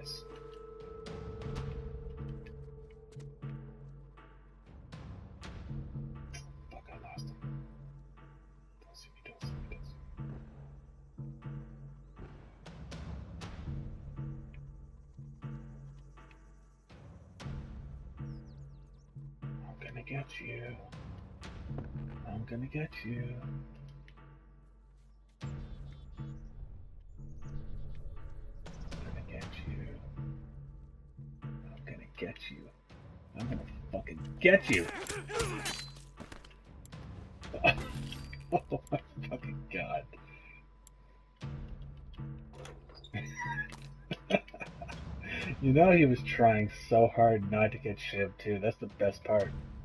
this. Fuck, I lost him. Don't see me, don't see me, don't see me. I'm gonna get you. I'm gonna get you. I'm gonna get you. I'm gonna get you. I'm gonna fucking get you. Oh my fucking god. You know he was trying so hard not to get shiv too. That's the best part.